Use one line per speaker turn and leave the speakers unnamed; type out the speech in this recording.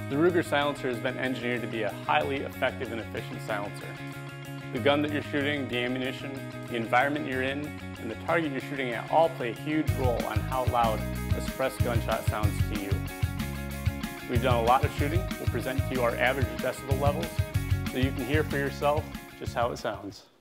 The Ruger silencer has been engineered to be a highly effective and efficient silencer. The gun that you're shooting, the ammunition, the environment you're in, and the target you're shooting at all play a huge role on how loud a suppressed gunshot sounds to you. We've done a lot of shooting. We'll present to you our average decibel levels so you can hear for yourself just how it sounds.